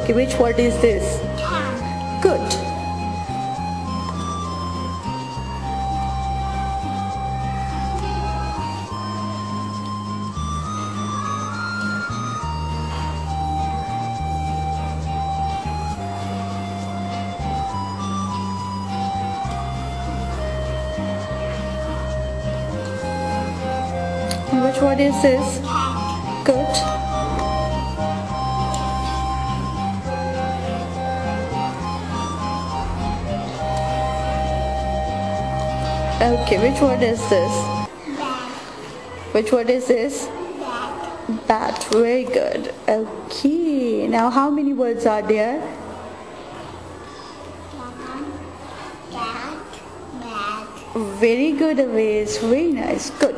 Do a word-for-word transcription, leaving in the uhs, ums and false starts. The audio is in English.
Okay, which word is this? Cat. Good. And which word is this? Cat. Good. Okay, which word is this? Bat. Which word is this? Bat. Bat. Very good. Okay, now how many words are there? Cat. Cat. Bat. Very good, Avis. Very nice. Good.